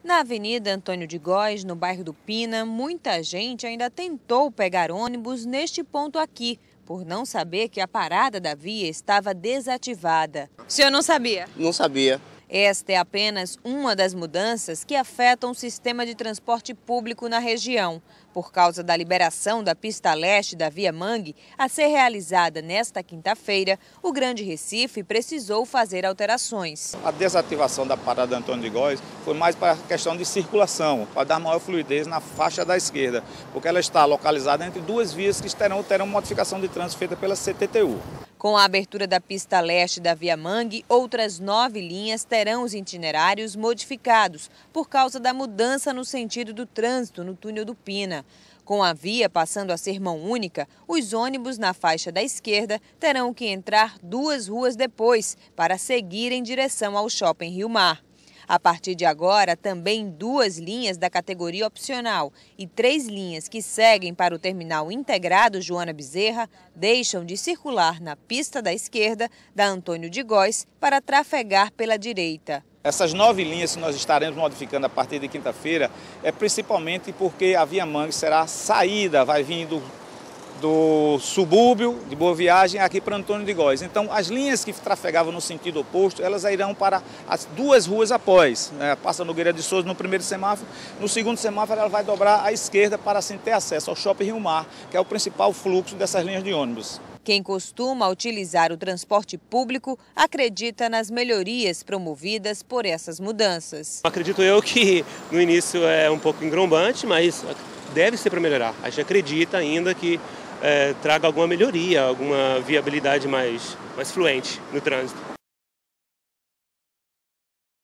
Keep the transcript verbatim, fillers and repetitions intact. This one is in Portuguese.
Na Avenida Antônio de Góes, no bairro do Pina, muita gente ainda tentou pegar ônibus neste ponto aqui, por não saber que a parada da via estava desativada. O senhor não sabia? Não sabia. Esta é apenas uma das mudanças que afetam o sistema de transporte público na região. Por causa da liberação da pista leste da Via Mangue a ser realizada nesta quinta-feira, o Grande Recife precisou fazer alterações. A desativação da parada Antônio de Góes foi mais para a questão de circulação, para dar maior fluidez na faixa da esquerda, porque ela está localizada entre duas vias que terão, terão modificação de trânsito feita pela C T T U. Com a abertura da pista leste da Via Mangue, outras nove linhas terão os itinerários modificados por causa da mudança no sentido do trânsito no túnel do Pina. Com a via passando a ser mão única, os ônibus na faixa da esquerda terão que entrar duas ruas depois para seguir em direção ao Shopping Rio Mar. A partir de agora, também duas linhas da categoria opcional e três linhas que seguem para o terminal integrado Joana Bezerra deixam de circular na pista da esquerda da Antônio de Góes para trafegar pela direita. Essas nove linhas que nós estaremos modificando a partir de quinta-feira é principalmente porque a Via Mangue será saída, vai vindo do subúrbio de Boa Viagem aqui para Antônio de Góes. Então, as linhas que trafegavam no sentido oposto, elas irão para as duas ruas após. Né? Passa Nogueira de Souza no primeiro semáforo, no segundo semáforo ela vai dobrar à esquerda para assim ter acesso ao Shopping Rio Mar, que é o principal fluxo dessas linhas de ônibus. Quem costuma utilizar o transporte público acredita nas melhorias promovidas por essas mudanças. Acredito eu que no início é um pouco engrombante, mas deve ser para melhorar. A gente acredita ainda que É, traga alguma melhoria, alguma viabilidade mais, mais fluente no trânsito.